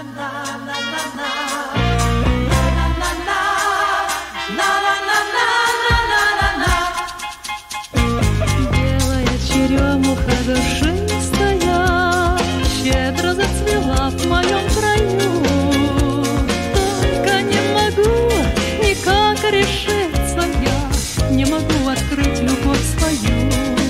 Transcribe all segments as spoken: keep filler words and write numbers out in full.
Белая черемуха душистая щедро зацвела в моем краю. Только не могу никак решиться я, не могу открыть любовь свою.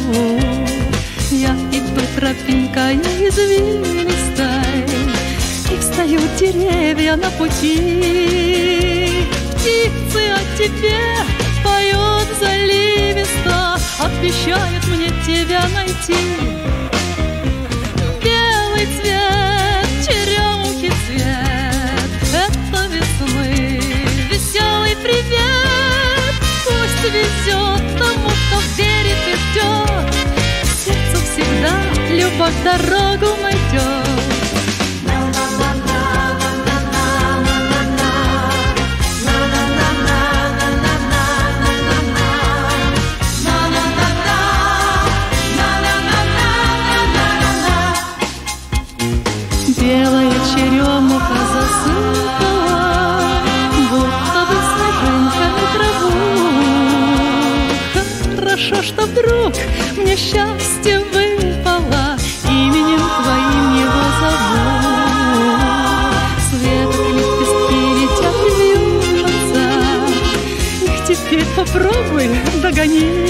Я иду тропинкой извилистой, и встают деревья на пути. Птицы о тебе поют заливисто, обещают мне тебя найти. Белый цвет, черемухи цвет, это весны веселый привет. Пусть везет тому, кто верит и ждет, сердцу всегда любовь дорогу найдет. Белая черемуха засыпала, будто бы снежинками траву. Хорошо, что вдруг мне счастье выпало, именем твоим его зовут. Светлые лепестки летят и вьются, их теперь попробуй догони.